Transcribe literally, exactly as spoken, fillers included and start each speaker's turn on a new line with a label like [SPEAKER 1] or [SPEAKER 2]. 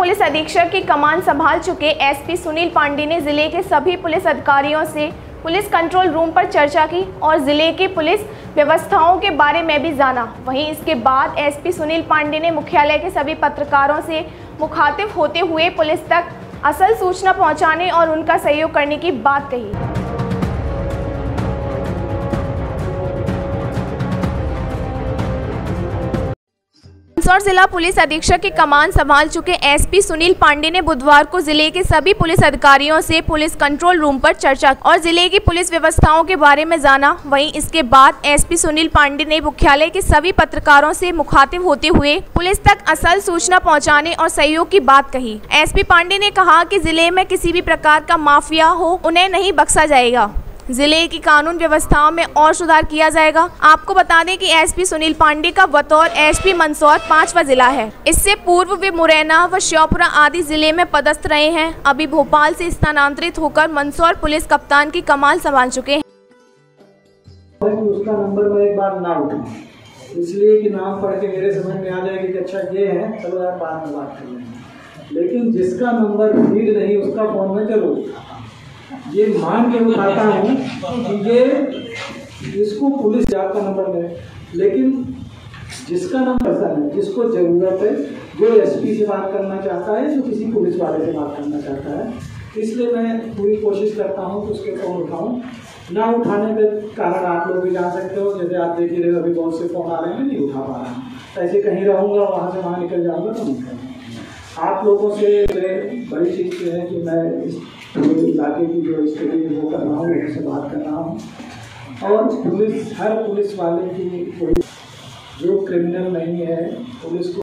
[SPEAKER 1] Police अधीक्षक की कमान संभाल चुके एसपी सुनील पांडे ने जिले के सभी पुलिस अधिकारियों से पुलिस कंट्रोल रूम पर चर्चा की और जिले की पुलिस व्यवस्थाओं के बारे में भी जाना। वहीं इसके बाद एसपी सुनील पांडे ने मुख्यालय के सभी पत्रकारों से मुखातिब होते हुए पुलिस तक असल सूचना पहुंचाने और उनका सहयोग करने की बात कही। मंदसौर जिला पुलिस अधीक्षक की कमान संभाल चुके एसपी सुनील पांडे ने बुधवार को जिले के सभी पुलिस अधिकारियों से पुलिस कंट्रोल रूम पर चर्चा और जिले की पुलिस व्यवस्थाओं के बारे में जाना। वहीं इसके बाद एसपी सुनील पांडे ने मुख्यालय के सभी पत्रकारों से मुखातिब होते हुए पुलिस तक असल सूचना पहुंचाने और सहयोग की बात कही। एसपी पांडे ने कहा कि जिले में किसी भी प्रकार का माफिया हो उन्हें नहीं बख्शा जाएगा। जिले की कानून व्यवस्थाओं में और सुधार किया जाएगा। आपको बता दें कि एसपी सुनील पांडे का बतौर एसपी मंदसौर पांचवा जिला है। इससे पूर्व वे मुरैना व श्योपुरा आदि जिले में पदस्थ रहे हैं। अभी भोपाल से स्थानांतरित होकर मंदसौर पुलिस कप्तान की कमान संभाल चुके हैं।
[SPEAKER 2] उसका नंबर मैं एक बार ना उठाऊं, इसलिए कि नाम पढ़ के मेरे समझ में आ जाएगी कि अच्छा ये है, चलो यार बाद में बात कर लेंगे। लेकिन जिसका नंबर फीड नहीं उसका फोन में चलो ये मान के उठाता हूँ कि ये इसको पुलिस का नंबर है, लेकिन जिसका नंबर है, जिसको जरूरत है, जो एसपी से बात करना चाहता है, जो किसी पुलिस वाले से बात करना चाहता है, इसलिए मैं पूरी कोशिश करता हूँ कि उसके फोन उठाऊँ। ना उठाने के कारण आप लोग भी जान सकते हो, जैसे आप देख ही रहे हो अभी बहुत से फोन आ रहे हैं, नहीं उठा पा रहा हूँ। ऐसे कहीं रहूँगा, वहाँ से वहाँ निकल जाऊँगा तो नहीं करूँगा। आप लोगों से बड़ी चीज़ है कि मैं इस इलाके की जो स्थिति है वो कर रहा हूँ, उनसे बात कर रहा हूँ। और पुलिस, हर पुलिस वाले की कोई जो क्रिमिनल नहीं है, पुलिस को